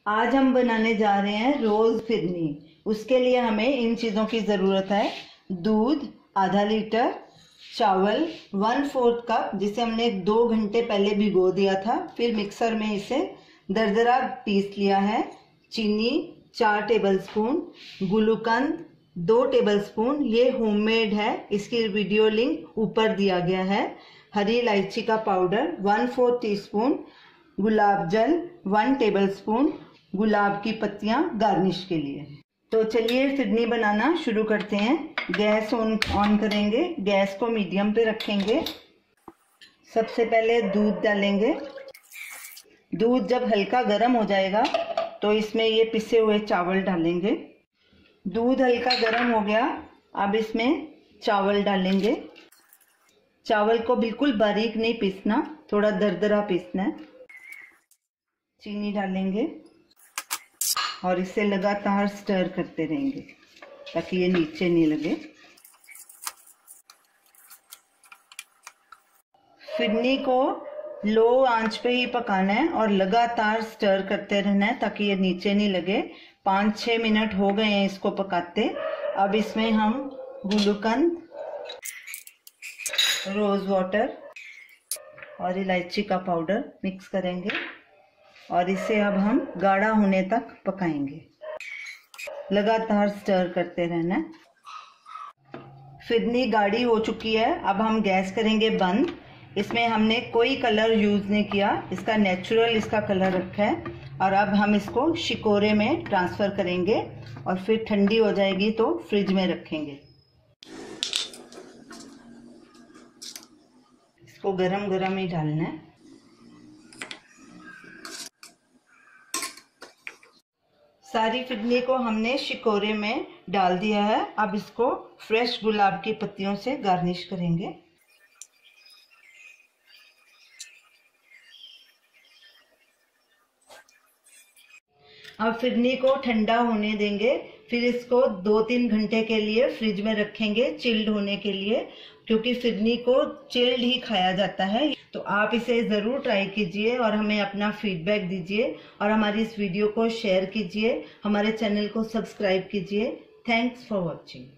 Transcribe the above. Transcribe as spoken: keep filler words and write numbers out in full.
आज हम बनाने जा रहे हैं रोज फिरनी। उसके लिए हमें इन चीज़ों की ज़रूरत है। दूध आधा लीटर, चावल वन फोर्थ कप जिसे हमने दो घंटे पहले भिगो दिया था, फिर मिक्सर में इसे दरदरा पीस लिया है। चीनी चार टेबलस्पून, गुलकंद दो टेबलस्पून, ये होममेड है, इसकी वीडियो लिंक ऊपर दिया गया है। हरी इलायची का powder one fourth teaspoon, गुलाब जल वन टेबलस्पून, गुलाब की पत्तियां गार्निश के लिए। तो चलिए फिरनी बनाना शुरू करते हैं। गैस ऑन ऑन करेंगे, गैस को मीडियम पे रखेंगे। सबसे पहले दूध डालेंगे। दूध जब हल्का गर्म हो जाएगा तो इसमें ये पिसे हुए चावल डालेंगे। दूध हल्का गर्म हो गया, अब इसमें चावल डालेंगे। चावल को बिल्कुल बारीक नहीं पीसना, थोड़ा दरदरा पीसना है। चीनी डालेंगे और इसे लगातार स्टर करते रहेंगे ताकि ये नीचे नहीं लगे। फिरनी को लो आंच पे ही पकाना है और लगातार स्टर करते रहना है ताकि ये नीचे नहीं लगे। पाँच छः मिनट हो गए हैं इसको पकाते। अब इसमें हम गुलकंद, रोज वाटर और इलायची का पाउडर मिक्स करेंगे और इसे अब हम गाढ़ा होने तक पकाएंगे। लगातार स्टर करते रहना। फिरनी गाढ़ी हो चुकी है, अब हम गैस करेंगे बंद। इसमें हमने कोई कलर यूज नहीं किया, इसका नेचुरल इसका कलर रखा है। और अब हम इसको शिकोरे में ट्रांसफर करेंगे और फिर ठंडी हो जाएगी तो फ्रिज में रखेंगे। इसको गरम गरम ही डालना है। सारी फिरनी को हमने शिकोरे में डाल दिया है। अब इसको फ्रेश गुलाब की पत्तियों से गार्निश करेंगे। अब फिरनी को ठंडा होने देंगे, फिर इसको दो तीन घंटे के लिए फ्रिज में रखेंगे चिल्ड होने के लिए, क्योंकि फिरनी को चिल्ड ही खाया जाता है। तो आप इसे ज़रूर ट्राई कीजिए और हमें अपना फीडबैक दीजिए और हमारी इस वीडियो को शेयर कीजिए। हमारे चैनल को सब्सक्राइब कीजिए। Thanks for watching.